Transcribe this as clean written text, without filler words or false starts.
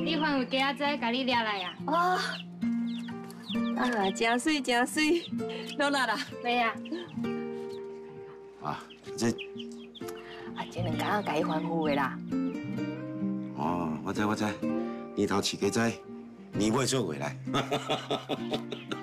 你还有鸡仔甲你抓来啊？ 哦，啊，真水真水，落哪啦？ 没啊。 啊，这这两天甲伊欢呼的啦。 哦，我知，年头饲鸡仔，年尾做回来。